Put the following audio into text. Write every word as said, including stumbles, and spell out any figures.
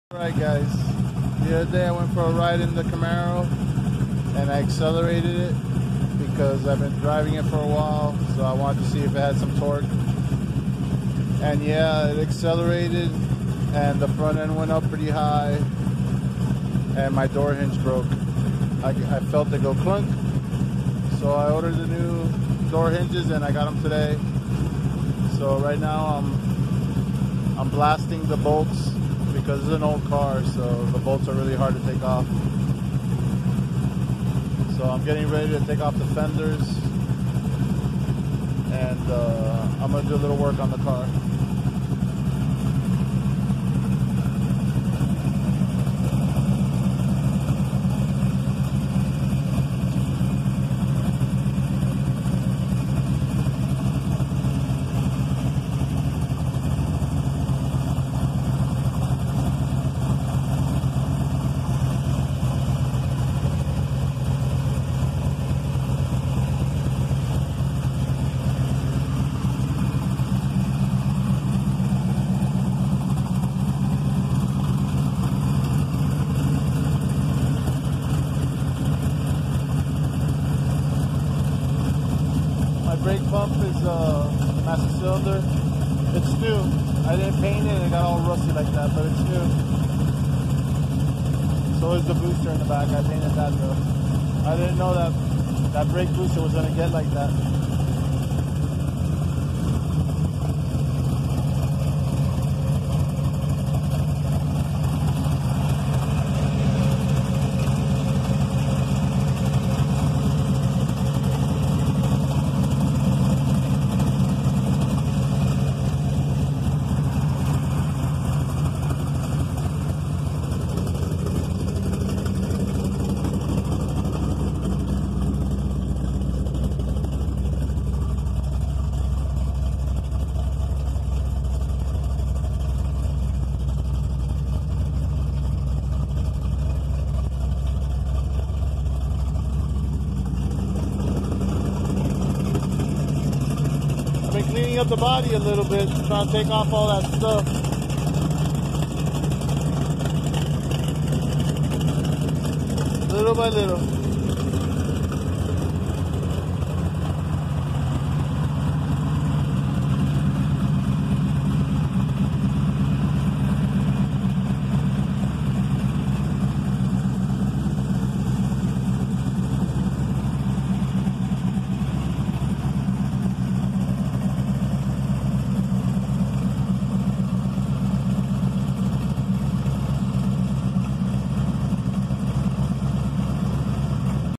Alright guys, the other day I went for a ride in the Camaro and I accelerated it because I've been driving it for a while, so I wanted to see if it had some torque. And yeah, it accelerated and the front end went up pretty high and my door hinge broke. I, I felt it go clunk, so I ordered the new door hinges and I got them today. So right now I'm, I'm blasting the bolts because it's an old car, so the bolts are really hard to take off. So I'm getting ready to take off the fenders and uh, I'm going to do a little work on the car. Brake pump is uh, master cylinder. It's new. I didn't paint it and it got all rusty like that, but it's new. So is the booster in the back. I painted that though. I didn't know that that brake booster was gonna get like that. Cleaning up the body a little bit, trying to take off all that stuff. Little by little.